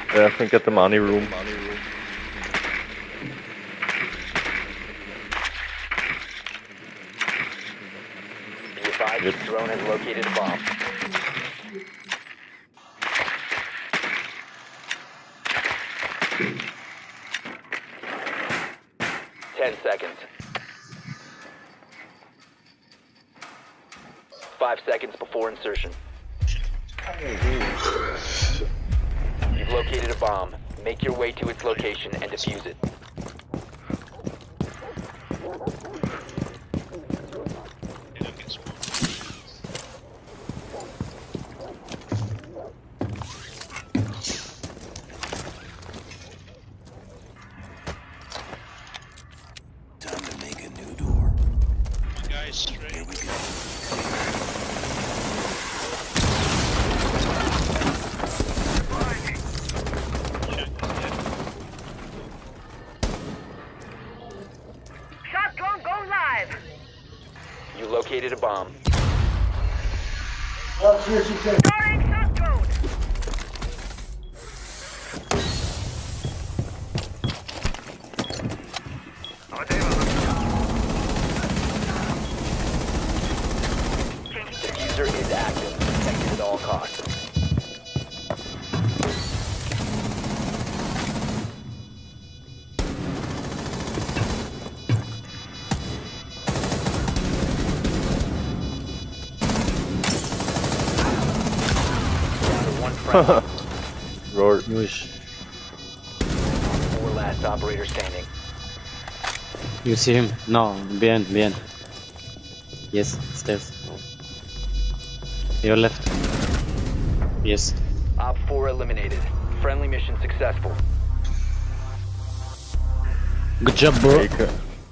Yeah, I think at the money room. Be advised, the drone has located a bomb. Ten seconds. 5 seconds before insertion. You've located a bomb. Make your way to its location and defuse it. Time to make a new door. Guys, straight. Here we go. Shot drone go live. You located a bomb. Starting shot drone. Diffuser is active. Protected at all costs. Down to one friendly. Roar. Four last operator standing. You see him? No, behind. Yes, stairs. Your left. Yes. Op 4 eliminated. Friendly mission successful. Good job, bro. Take,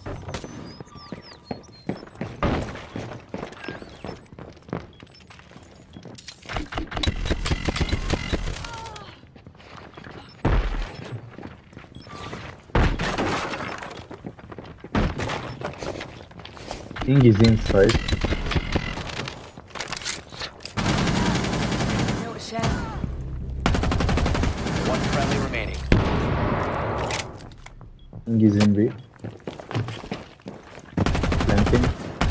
King is inside. One friendly remaining. King is in B. Planting.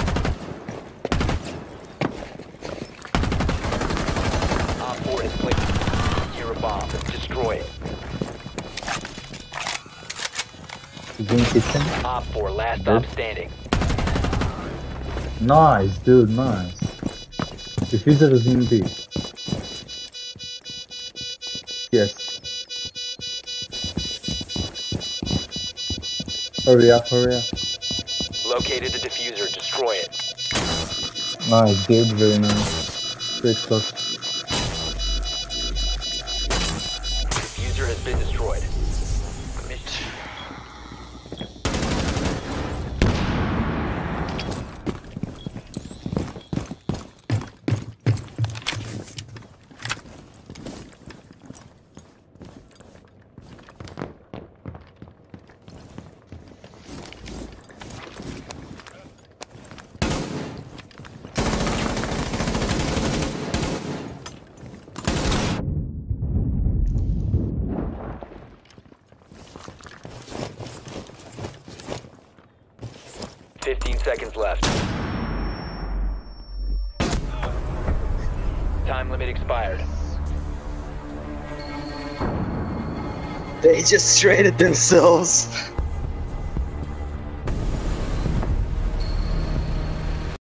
Op 4 is placed. Secure a bomb. Destroy it. He's in kitchen. Op 4, last stop standing. Nice, dude, nice. Diffuser is in B. Yes. Hurry up. Located the diffuser. Destroy it. Nice, dude, very nice. Great shot. Diffuser has been destroyed. Mission. Fifteen seconds left. Time limit expired. They just traded themselves.